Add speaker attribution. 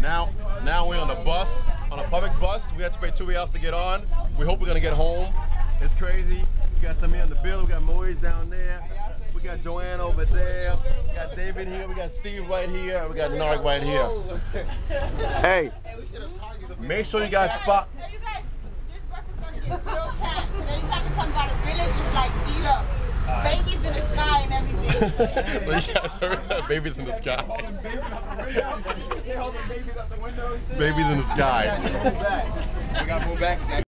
Speaker 1: Now we're on the bus, on a public bus. We have to pay $2 to get on. We hope we're gonna get home. It's crazy. We got some here in the building. We got Maurice down there. We got Joanne over there. We got David here. We got Steve right here. We got Nark right here. Hey, make sure you guys spot.
Speaker 2: So you guys, this bus is gonna get real packed. Then you have to talk about a village is like beat up. Babies in the sky and everything.
Speaker 1: So you guys heard that? Babies in the sky. Babies in the sky.
Speaker 3: We gotta move back.